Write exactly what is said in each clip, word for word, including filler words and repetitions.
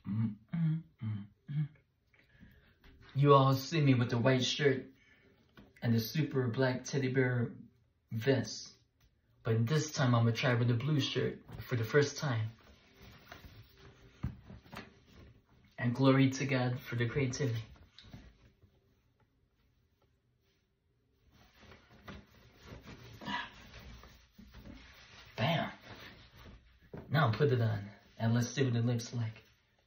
Mm, mm, mm, mm. You all see me with the white shirt and the super black teddy bear vest. But this time I'm gonna try with the blue shirt for the first time. And glory to God for the creativity. Bam! Now put it on and let's see what it looks like.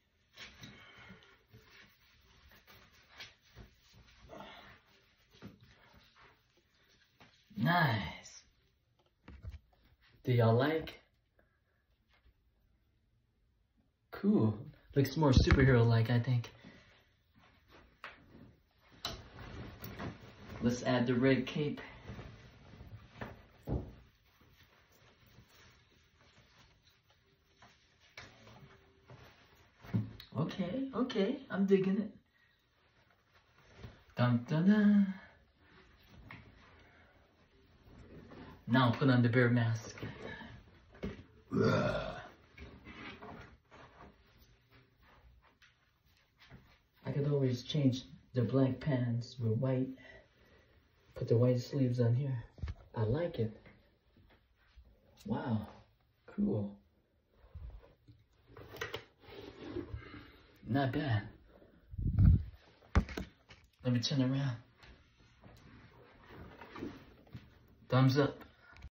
Nice. Do y'all like? Cool. Looks more superhero-like, I think. Let's add the red cape. Okay, okay, I'm digging it. Dun dun dun. Now put on the bear mask. Ugh. I could always change the black pants with white. Put the white sleeves on here. I like it. Wow, cool. Not bad. Let me turn around. Thumbs up.